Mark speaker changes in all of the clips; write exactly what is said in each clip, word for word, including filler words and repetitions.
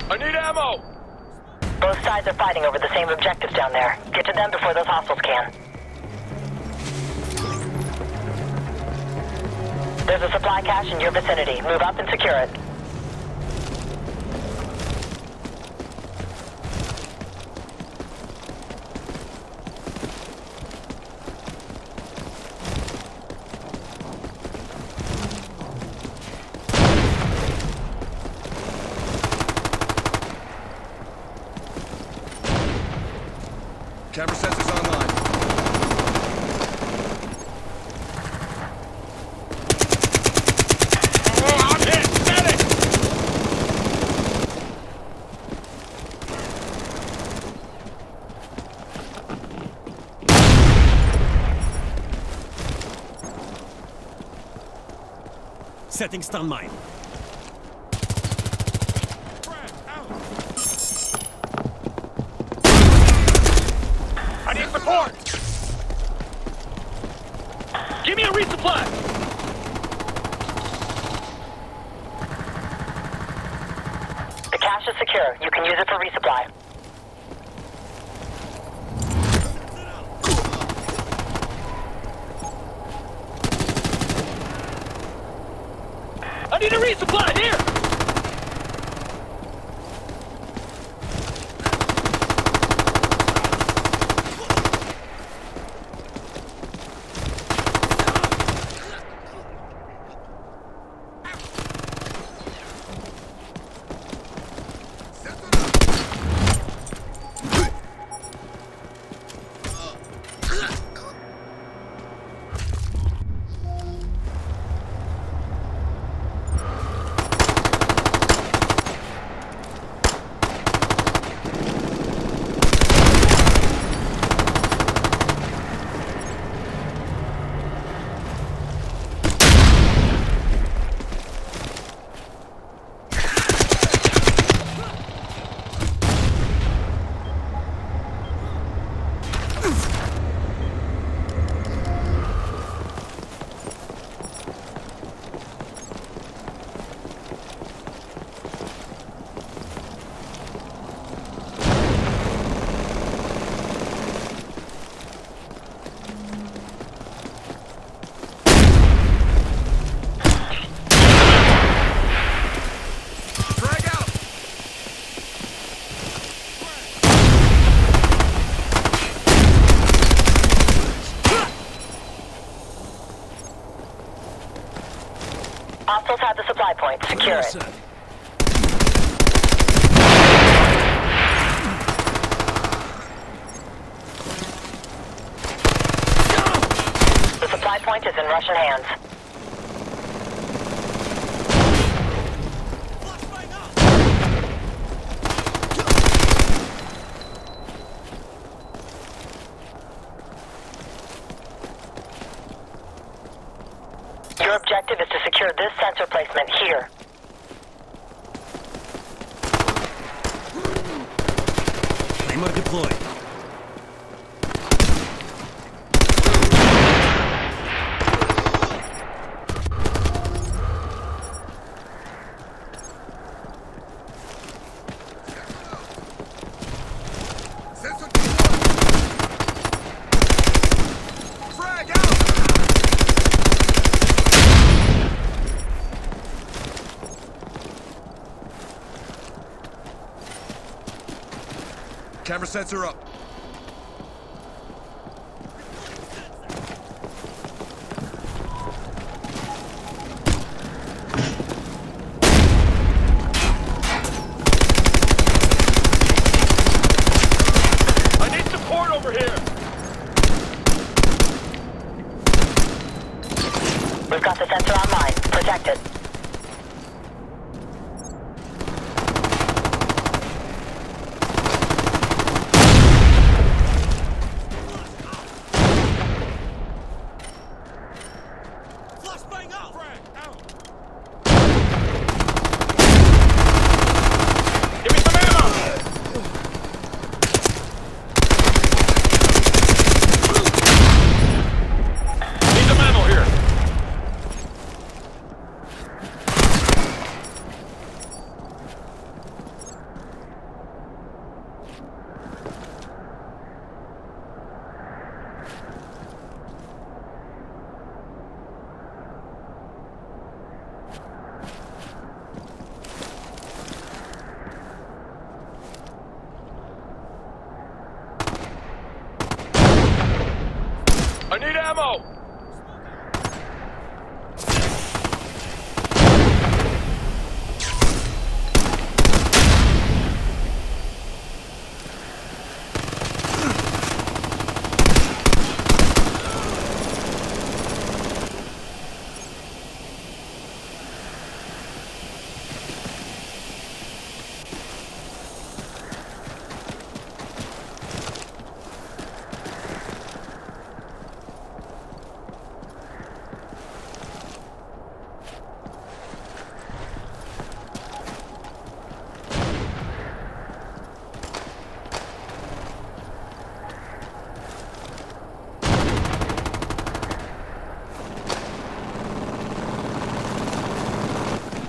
Speaker 1: I need ammo!
Speaker 2: Both sides are fighting over the same objectives down there. Get to them before those hostiles can. There's a supply cache in your vicinity. Move up and secure it.
Speaker 3: Camera sensors online.
Speaker 1: Oh, I'm hit! Medic!
Speaker 4: Setting stun mine.
Speaker 1: I need support! Give me a resupply!
Speaker 2: The cache is secure. You can use it for resupply.
Speaker 1: I need a resupply! Here!
Speaker 2: Hostiles have the supply point. Secure it. The supply point is in Russian hands. Your objective is to secure this sensor placement here.
Speaker 4: Claymore deployed.
Speaker 3: Frag out! Camera sensor up.
Speaker 1: I need support over here!
Speaker 2: We've got the sensor online. Protect it.
Speaker 1: Give me some ammo! Need some ammo here!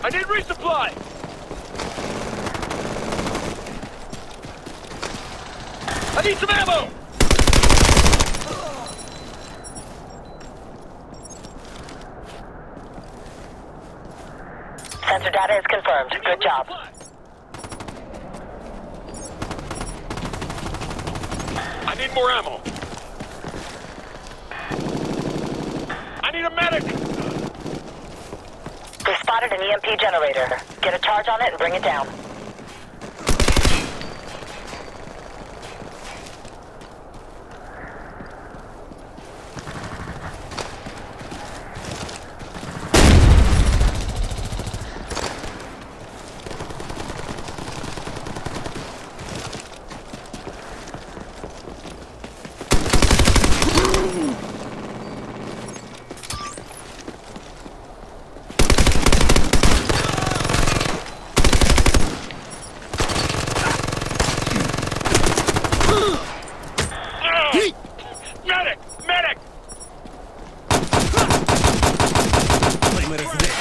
Speaker 1: I need resupply! I need some ammo!
Speaker 2: Sensor data is confirmed. Good job.
Speaker 1: I need more ammo. I need a medic!
Speaker 2: We spotted an E M P generator. Get a charge on it and bring it down.
Speaker 1: Medic! Medic!
Speaker 4: Flamer is dead.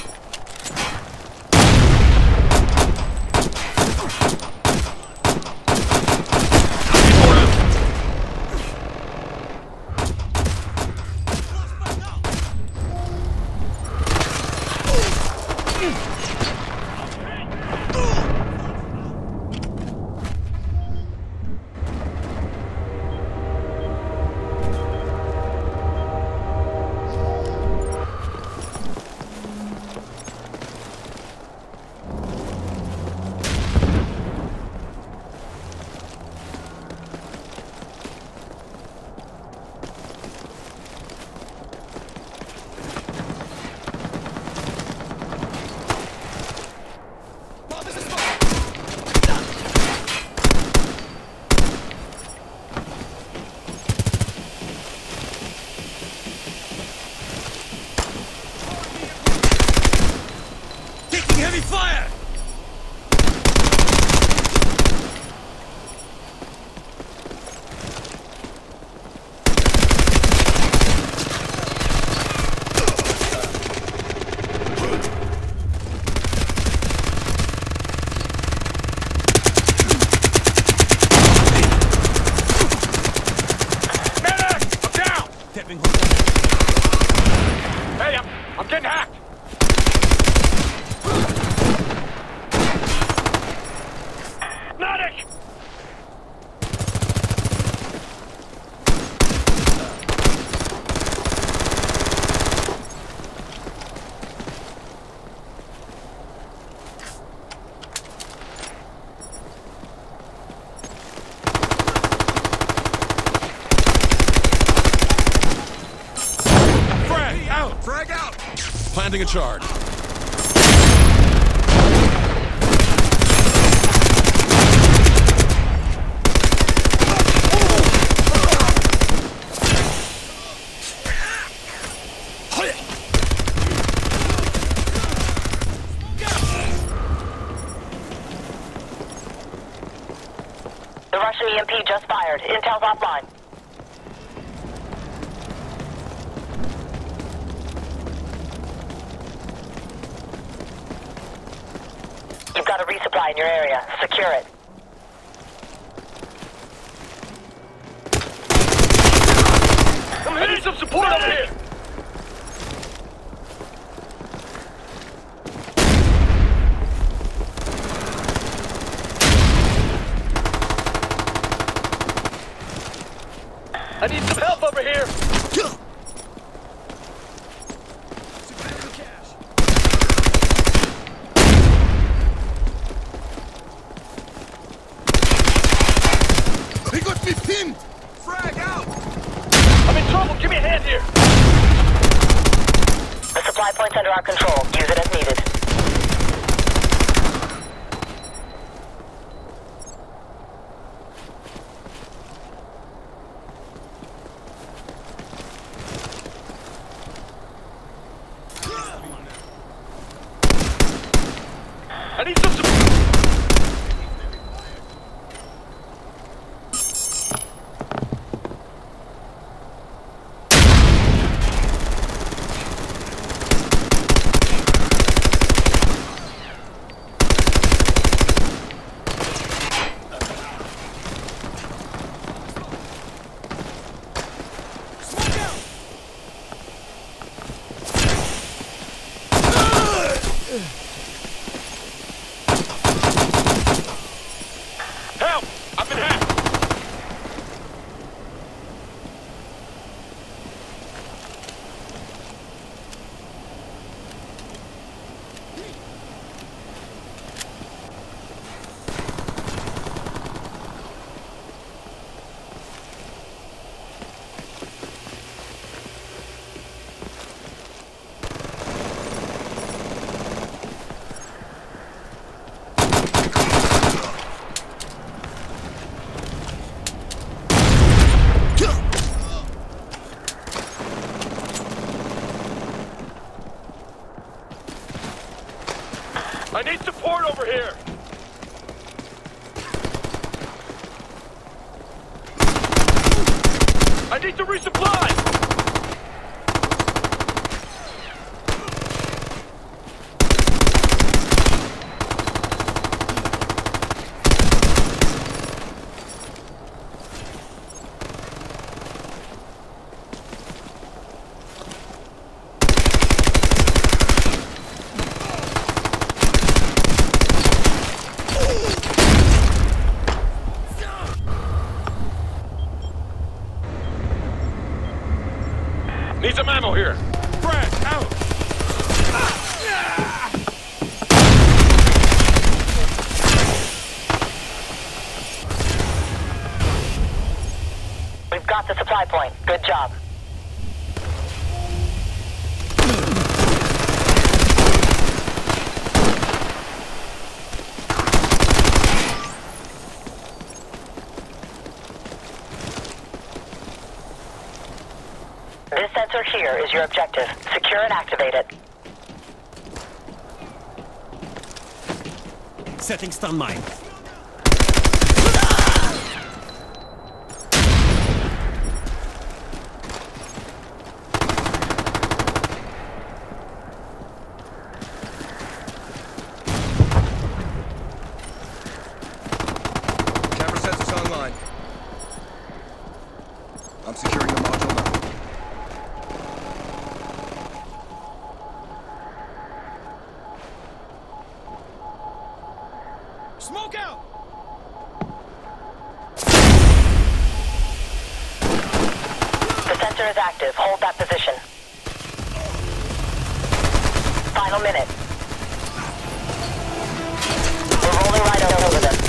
Speaker 4: Heavy fire!
Speaker 1: Medic! I'm down!
Speaker 4: Tapping
Speaker 1: Hey, I'm, I'm getting hacked! Medic!
Speaker 3: Frag out! Frag out!
Speaker 5: Planting a charge.
Speaker 2: The Russian E M P just fired. Intel's offline. You've got a resupply in your area. Secure it.
Speaker 1: I need some support over here! I need some help over here!
Speaker 3: He got me pinned! Frag out!
Speaker 1: I'm in trouble! Give me a hand here!
Speaker 2: The supply point's under our control. Use it as needed.
Speaker 1: I need some support! Help! I've been hacked! I need support over here! I need to resupply! Need some ammo here. Frag, out!
Speaker 2: We've got the supply point. Good job. This sensor here is your objective. Secure and activate it.
Speaker 4: Setting stun mine.
Speaker 3: Camera sensors online. I'm securing the module now.
Speaker 1: Smoke out!
Speaker 2: The sensor is active. Hold that position. Final minute. We're rolling right over them.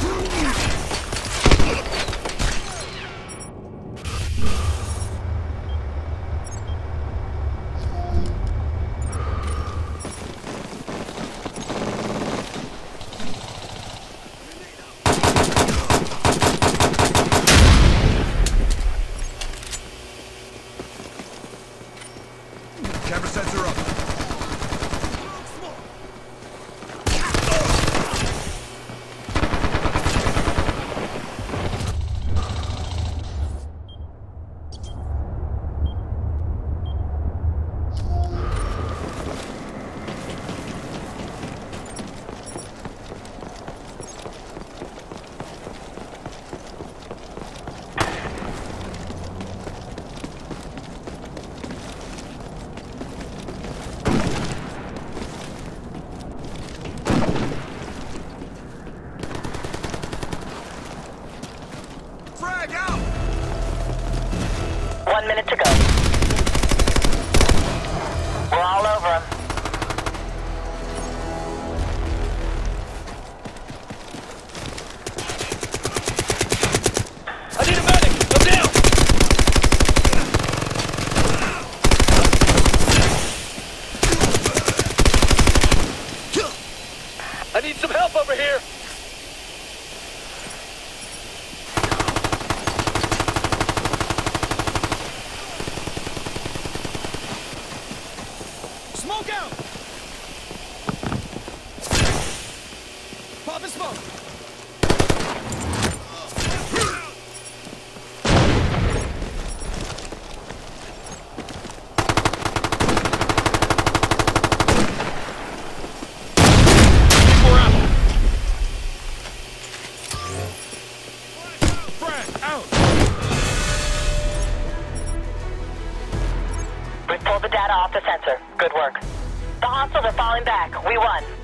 Speaker 3: Camera sensor up. Frag out!
Speaker 2: One minute to go. We're all over him.
Speaker 1: I need a medic! I'm down! I need some help over here! Smoke out! Pop and smoke! More ammo! Frag out!
Speaker 2: We've pulled the data off the sensor. Good work. The hostiles are falling back. We won.